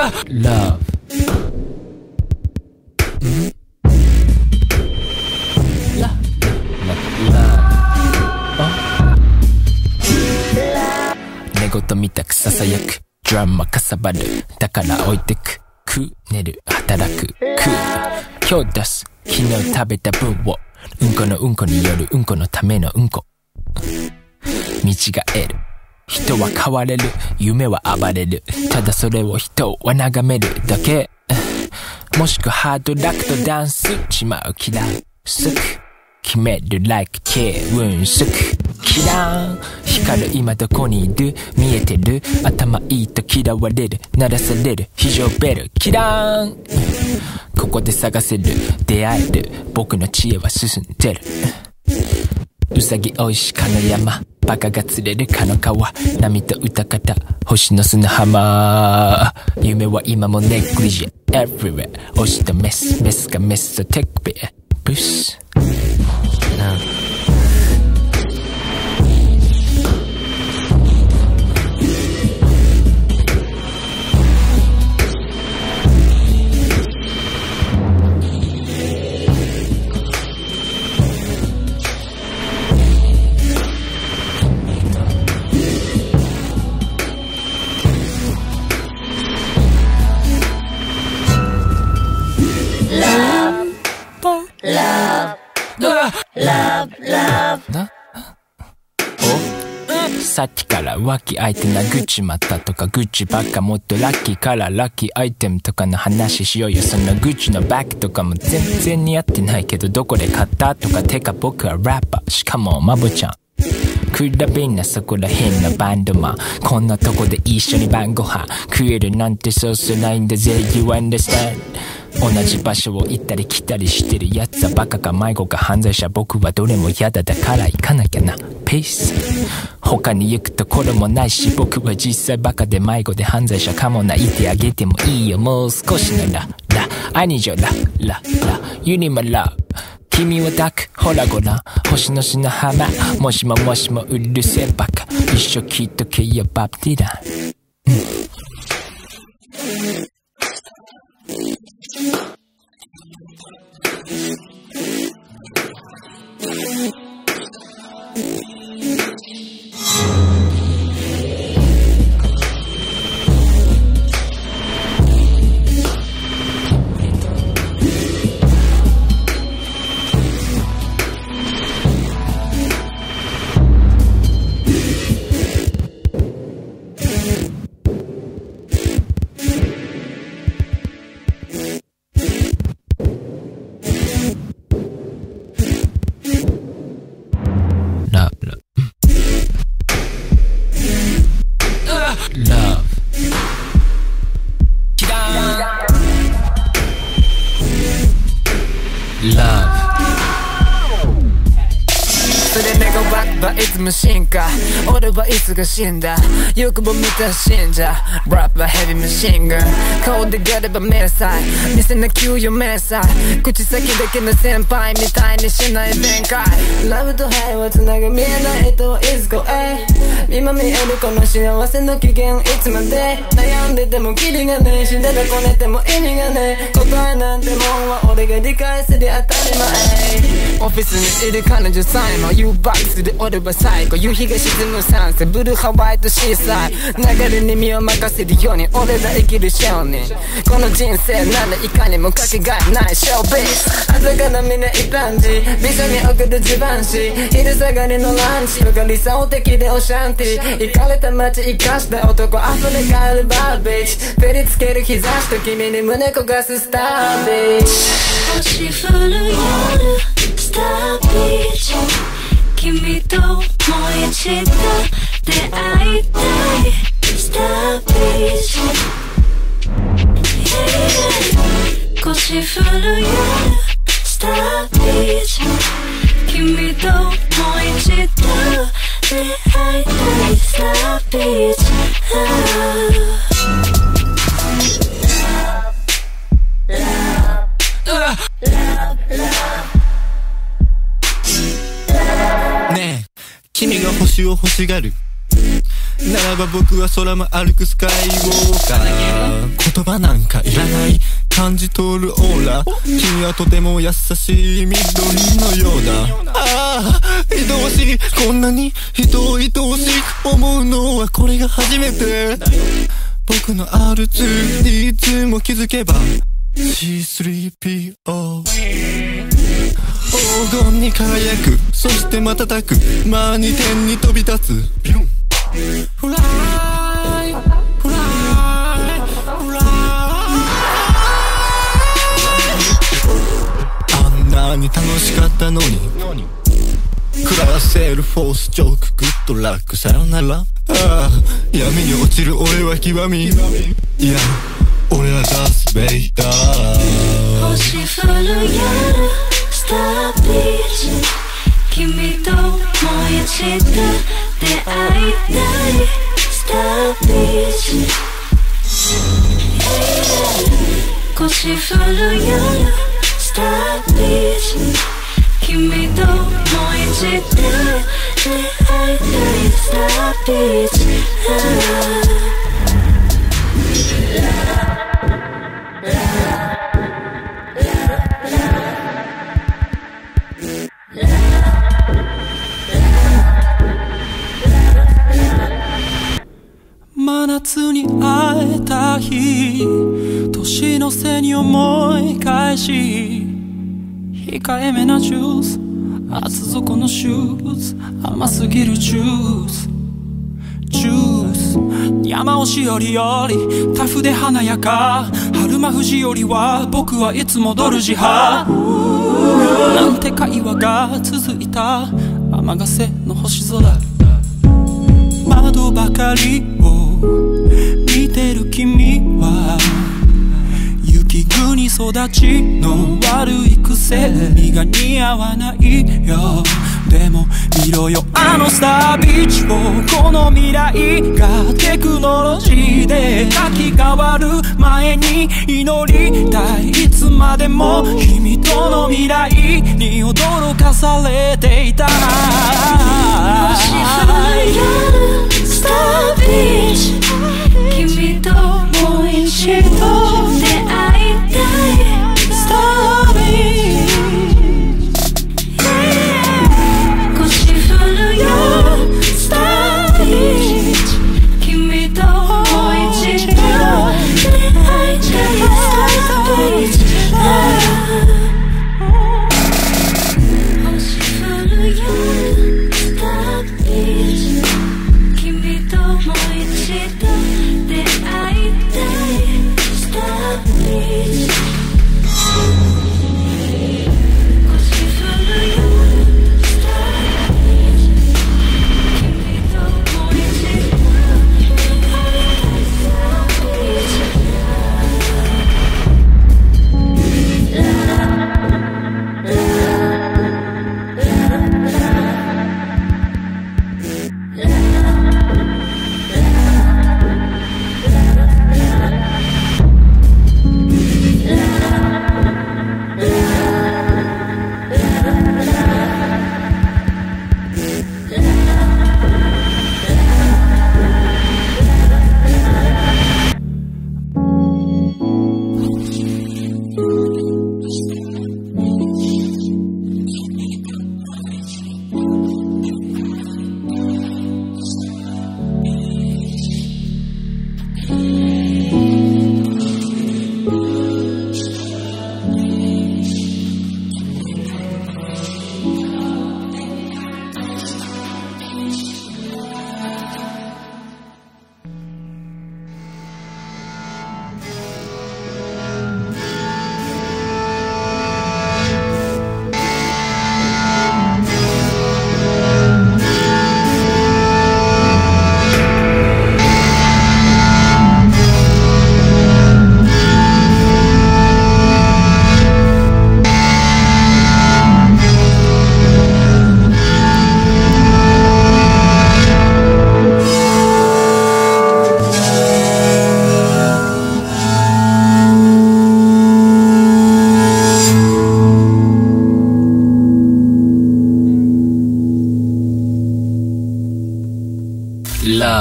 Love寝言みたくささやくドラマかさばるだから置いてく寝る働く今日出す昨日食べた分をうんこのうんこによるうんこのためのうんこ見違える人は変われる夢は暴れるただそれを人は眺めるだけもしくハードラックとダンスしまうキラーすく決める like ケ運すくキラーン光る今どこにいる見えてる頭いいと嫌われる鳴らされる非常ベルキラーンここで探せる出会える僕の知恵は進んでるうさぎおいしかの山バカが釣れるかの川波と歌方星の砂浜夢は今もネグリジェ everywhere 押したメスメスがメスとテックベアブスさっきから浮気相手殴っちまったとかグッチばっかもっとラッキーからラッキーアイテムとかの話しようよそのグッチのバッグとかも全然似合ってないけどどこで買ったとかてか僕はラッパーしかもマボちゃん比べんなそこらへんのバンドマンこんなとこで一緒に晩ご飯食えるなんてそうそうないんだぜ You understand同じ場所を行ったり来たりしてるやつはバカか迷子か犯罪者僕はどれも嫌だから行かなきゃなペース他に行くところもないし僕は実際バカで迷子で犯罪者かもないてあげてもいいよもう少しならI need your love You need my love君を抱くほらごらん星の砂浜もしももしもうるせえバカ一生聞いとけよバブディランいつも進化俺はいつか死んだよくも見た信者ラップはヘビーマシンガン顔でがれば迷彩店の給与明細口先だけの先輩みたいにしない弁解ラブとハイはつなが見えない人はいつこ今見えるこの幸せの期限いつまで悩んでてもキリがねえ死んでてこねても意味がねえ答えなんてもんは俺が理解すり当たり前オフィスにいる彼女さえも You バックする俺は最後夕日が沈むサンセブルーハワイトシーサイ流れに身を任せるように俺ら生きる少年この人生ならいかにもかけがえないショービス朝から見ない感じ美女に送る自慢し昼下がりのランチとか理想的でオシャンティ行かれた街生かした男溢れ返るバービーチ照りつける日差しと君に胸焦がすスタービーチ星降る夜スタービーチ君ともう一度出会いたいスタービーチ、星降る夜スタービーチ君ともう一度出会いたいスタービーチ、 ねえ君が星を欲しがるならば僕は空も歩くスカイウォーカー。言葉なんかいらない感じ取るオーラ。君はとても優しい緑のようだ。ああ愛おしい、こんなに人を愛おしく思うのはこれが初めて。僕の R2 にいつも気づけば C3PO 黄金に輝く、そして瞬く間に天に飛び立つ。フライフライフライ。あんなに楽しかったのに暮らせるフォースチョーク、グッドラック、さよなら。ああ闇に落ちる俺は極み。いや俺はダース・ベイダー。 星降る夜スタービーチ、君ともう一度出会いたい。スタービーチ、星降る夜スタービーチ、君ともう一度出会いたい。スタービーチ、 真夏に会えた日、年の瀬に思い返し、控えめなジュース、厚底のシューズ、甘すぎるジュース、ジュース。山尾しおりよりタフで華やか、春馬富士よりは僕はいつもドルジ派。なんて会話が続いた雨がせの星空、窓ばかりを見てる君は雪国育ちの悪い癖、身が似合わないよ。でも見ろよあのスタービーチを、この未来がテクノロジーで書き換わる前に祈りたい。いつまでも君との未来に驚かされていた。 星降る夜スタービーチ、君ともう一度出会いたい。スタービーチ、星降る夜スタービーチ、君ともう一度出会いたい。スタービーチ、星降る夜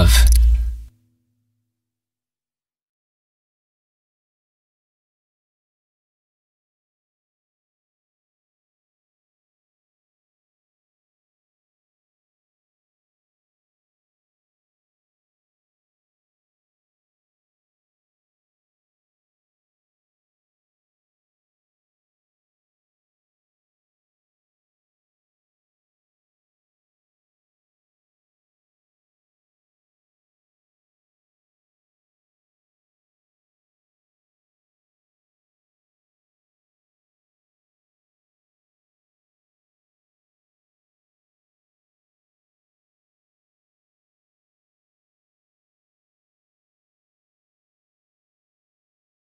love